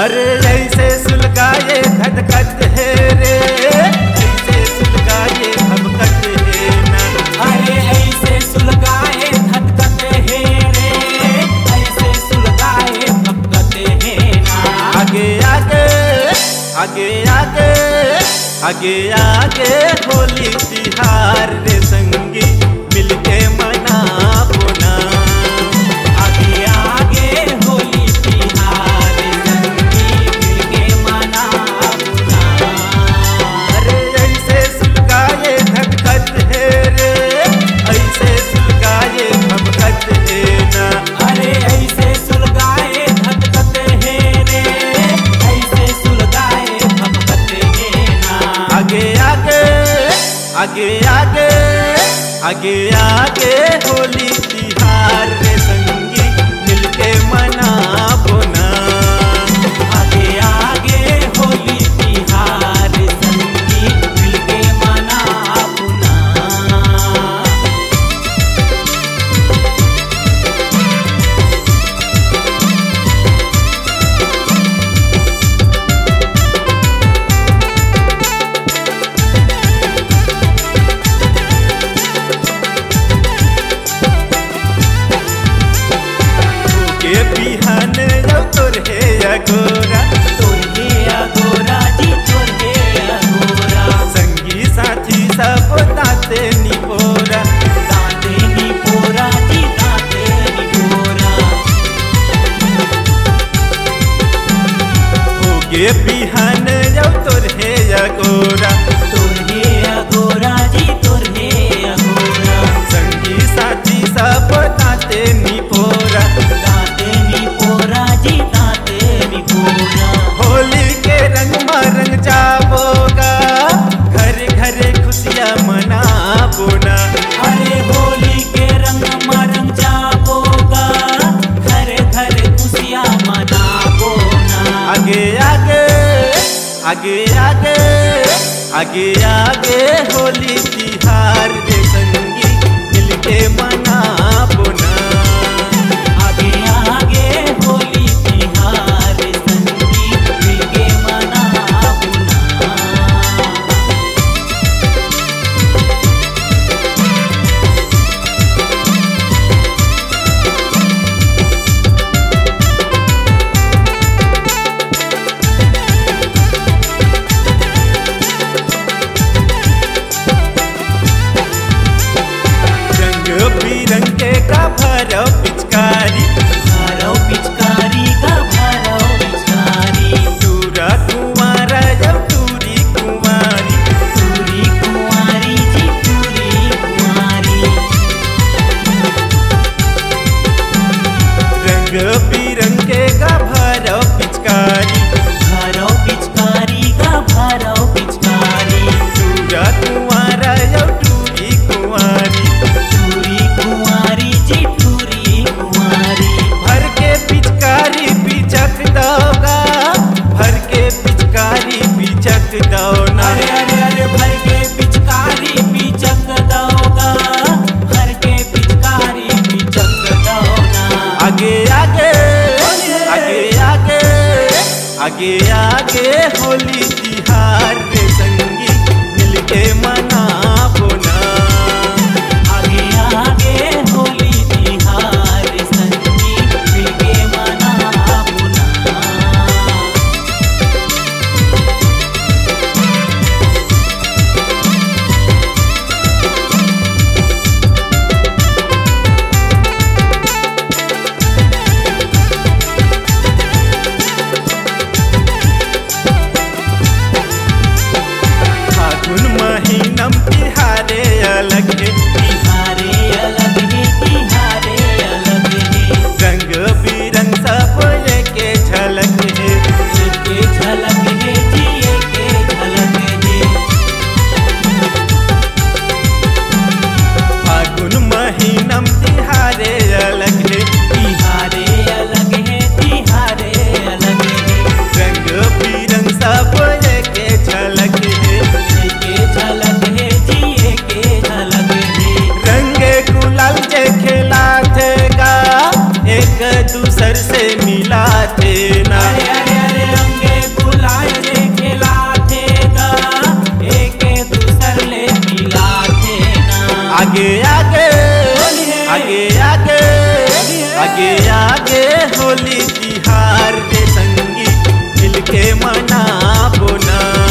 अरे ऐसे सुलगाए धधकत है रे, ऐसे सुलगाए भभकत है ना। अरे ऐसे सुलगाए धधकत है रे, ऐसे सुलगाए भभकत है ना। आगे आगे आगे आगे आगे आगे होली तिहार रे संगी मिलके मनाबो ना। आगे आगे होली तिहार रे संगी मिलके मनाबो ना। अरे ऐसे सुलगाए धधकत है रे, ऐसे सुलगाए भभकत है ना। अरे ऐसे सुलगाए धधकत है रे, ऐसे सुलगाए भभकत है ना। आगे आगे आगे आगे आगे आगे होली तिहार रे संगी मिलके मनाबो ना। आगे आगे होली तिहार रे संगी मिलके मनाबो ना। के बिहान जब तोर है अगोरा, तोर हे अगोरा जी, तोर हे अगोरा। संगी साथी सब ताते निपोरा, दाते निपोरा जी, दाते निपोरा। होगे बिहान जब तोर है अगोरा, तोर हे अगोरा जी, तोर हे अगोरा। संगी साथी सब ताते निपोरा। दाते निपोरा जी, दाते निपोरा। होली के रंग में रंग जाबोगा, घर घरे खुशियाँ मनाबो ना। अरे होली के रंग में रंग जाबोगा, घर घर खुशियाँ मनाबो ना। आगे आगे आगे आगे आगे आगे होली तिहार रे संगी मिलके मनाबो ना। आगे आगे होली तिहार रे संगी मिलके मनाबो ना। रंग बिरंगे का भरो पिचकारी, भरो पिचकारी का भरो पिचकारी। टूरा कुंवारा जब टूरी कुंवारी, टूरी कुंवारी जी, टूरी कुंवारी। रंग बिरंगे का भरो पिचकारी, भरो पिचकारी का भरो पिचकारी। टूरा कुंवारा जब टूरी कुंवारी। टूरी कुंवारी जी, टूरी कुंवारी। भर के पिचकारी पिचक दोगा, भर के पिचकारी पिचक दो ना। अरे अरे अरे भर के पिचकारी पिचक दोगा, भर के पिचकारी पिचक दो ना। आगे आगे आगे आगे आगे आगे होली तिहार रे संगी मिलके मनाबो ना। आगे आगे होली तिहार रे संगी मिलके मनाबो ना। लागे होली तिहार रे संगी मिलके मनाबो ना।